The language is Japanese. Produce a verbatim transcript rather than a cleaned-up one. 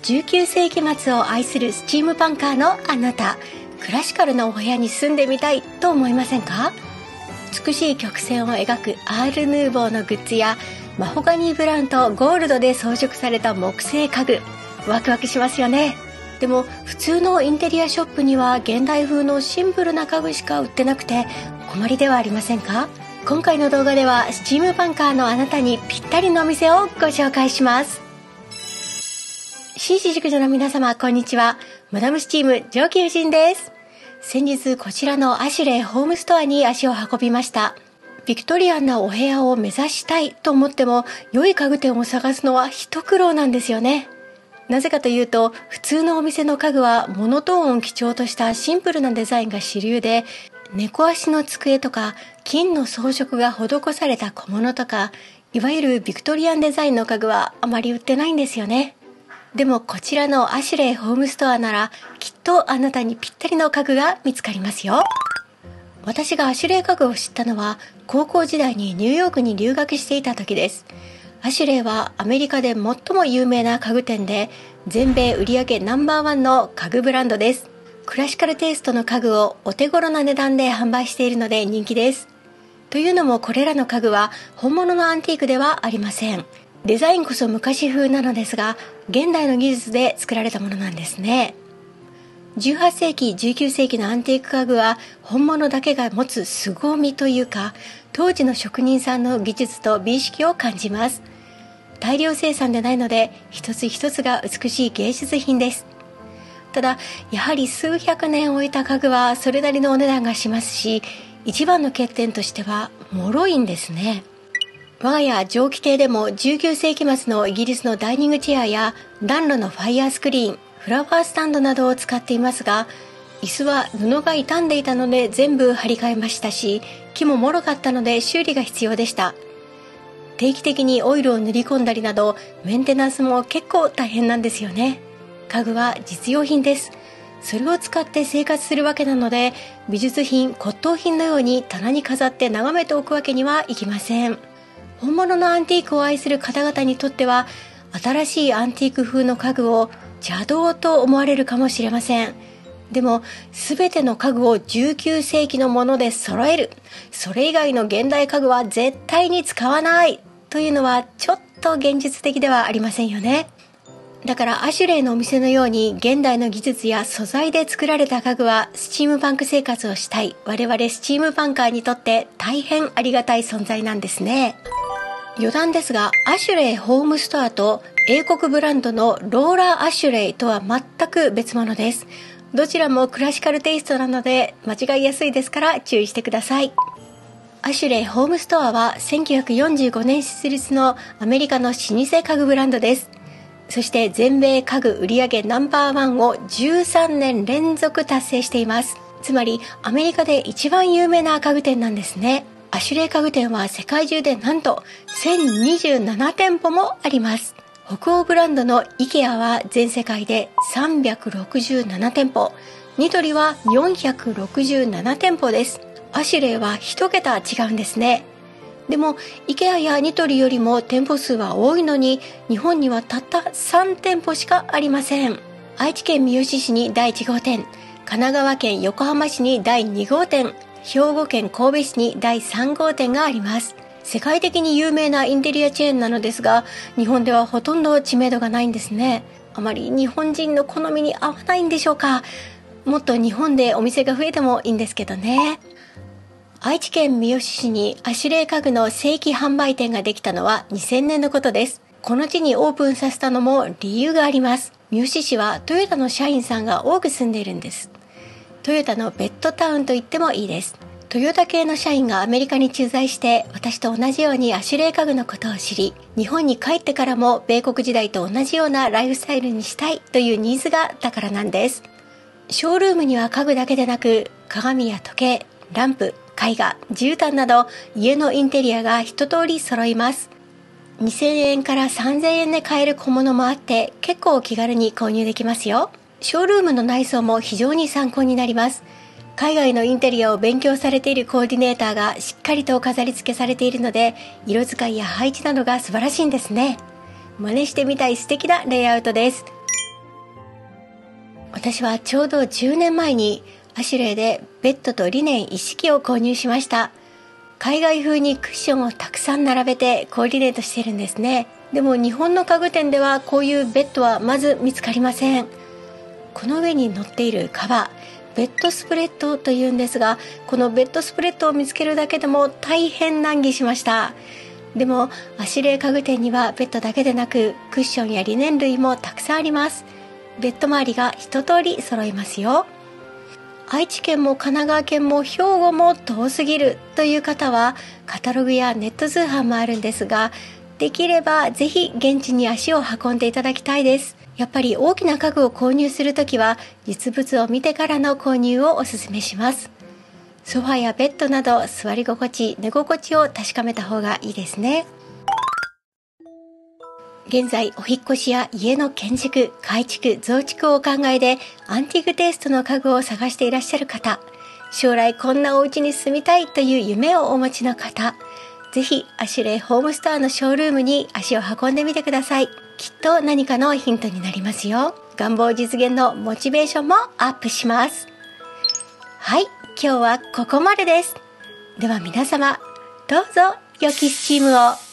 じゅうきゅうせいき末を愛するスチームパンカーのあなた、クラシカルなお部屋に住んでみたいと思いませんか？美しい曲線を描くアール・ヌーボーのグッズやマホガニーブラウンとゴールドで装飾された木製家具、ワクワクしますよね。でも普通のインテリアショップには現代風のシンプルな家具しか売ってなくてお困りではありませんか？今回の動画ではスチームパンカーのあなたにぴったりのお店をご紹介します。紳士熟女の皆様、こんにちは。マダムスチーム上級夫人です。先日こちらのアシュレイホームストアに足を運びました。ビクトリアンなお部屋を目指したいと思っても良い家具店を探すのは一苦労なんですよね。なぜかというと、普通のお店の家具はモノトーンを基調としたシンプルなデザインが主流で、猫足の机とか金の装飾が施された小物とか、いわゆるビクトリアンデザインの家具はあまり売ってないんですよね。でもこちらのアシュレイホームストアならきっとあなたにぴったりの家具が見つかりますよ。私がアシュレイ家具を知ったのは高校時代にニューヨークに留学していた時です。アシュレイはアメリカで最も有名な家具店で、全米売上ナンバーワンの家具ブランドです。クラシカルテイストの家具をお手頃な値段で販売しているので人気です。というのもこれらの家具は本物のアンティークではありません。デザインこそ昔風なのですが、現代の技術で作られたものなんですね。じゅうはっせいき、じゅうきゅうせいきのアンティーク家具は本物だけが持つ凄みというか、当時の職人さんの技術と美意識を感じます。大量生産でないので一つ一つが美しい芸術品です。ただやはり数百年置いた家具はそれなりのお値段がしますし、一番の欠点としては脆いんですね。我が家蒸気艇でもじゅうきゅうせいき末のイギリスのダイニングチェアや暖炉のファイヤースクリーン、フラワースタンドなどを使っていますが、椅子は布が傷んでいたので全部張り替えましたし、木も脆かったので修理が必要でした。定期的にオイルを塗り込んだりなどメンテナンスも結構大変なんですよね。家具は実用品です。それを使って生活するわけなので、美術品、骨董品のように棚に飾って眺めておくわけにはいきません。本物のアンティークを愛する方々にとっては、新しいアンティーク風の家具を邪道と思われるかもしれません。でも全ての家具をじゅうきゅうせいきのもので揃える、それ以外の現代家具は絶対に使わないというのはちょっと現実的ではありませんよね。だからアシュレイのお店のように現代の技術や素材で作られた家具はスチームパンク生活をしたい我々スチームパンカーにとって大変ありがたい存在なんですね。余談ですが、アシュレイホームストアと英国ブランドのローラーアシュレイとは全く別物です。どちらもクラシカルテイストなので間違いやすいですから注意してください。アシュレイホームストアはせんきゅうひゃくよんじゅうごねん設立のアメリカの老舗家具ブランドです。そして全米家具売上ナンバーワンをじゅうさんねん連続達成しています。つまりアメリカで一番有名な家具店なんですね。アシュレイ家具店は世界中でなんとせんにじゅうななてんぽもあります。北欧ブランドの IKEA は全世界でさんびゃくろくじゅうななてんぽ、ニトリはよんひゃくろくじゅうななてんぽです。アシュレイは一桁違うんですね。でも IKEA やニトリよりも店舗数は多いのに、日本にはたったさんてんぽしかありません。愛知県三好市にだいいち号店、神奈川県横浜市にだいに号店、兵庫県神戸市にだいさん号店があります。世界的に有名なインテリアチェーンなのですが、日本ではほとんど知名度がないんですね。あまり日本人の好みに合わないんでしょうか。もっと日本でお店が増えてもいいんですけどね。愛知県三好市にアシュレイ家具の正規販売店ができたのはにせんねんのことです。この地にオープンさせたのも理由があります。三好市はトヨタの社員さんが多く住んでいるんです。トヨタのベッドタウンと言ってもいいです。トヨタ系の社員がアメリカに駐在して、私と同じようにアシュレイ家具のことを知り、日本に帰ってからも米国時代と同じようなライフスタイルにしたいというニーズがあったからなんです。ショールームには家具だけでなく、鏡や時計、ランプ、絵画、絨毯など家のインテリアが一通り揃います。にせんえんからさんぜんえんで買える小物もあって、結構気軽に購入できますよ。ショールームの内装も非常に参考になります。海外のインテリアを勉強されているコーディネーターがしっかりと飾り付けされているので、色使いや配置などが素晴らしいんですね。真似してみたい素敵なレイアウトです。 私はちょうどじゅうねんまえにアシュレイでベッドとリネン一式を購入しました。海外風にクッションをたくさん並べてコーディネートしているんですね。でも日本の家具店ではこういうベッドはまず見つかりません。この上に乗っているカバー、ベッドスプレッドというんですが、このベッドスプレッドを見つけるだけでも大変難儀しました。でもアシュレイ家具店にはベッドだけでなくクッションやリネン類もたくさんあります。ベッド周りが一通り揃いますよ。愛知県も神奈川県も兵庫も遠すぎるという方はカタログやネット通販もあるんですが、できればぜひ現地に足を運んでいただきたいです。やっぱり大きな家具を購入するときは実物を見てからの購入をお勧めします。ソファやベッドなど座り心地、寝心地を確かめた方がいいですね。現在お引越しや家の建築、改築、増築をお考えでアンティークテイストの家具を探していらっしゃる方、将来こんなお家に住みたいという夢をお持ちの方、ぜひアシュレイホームストアのショールームに足を運んでみてください。きっと何かのヒントになりますよ。願望実現のモチベーションもアップします。はい、今日はここまでです。では皆様、どうぞ良きスチームを。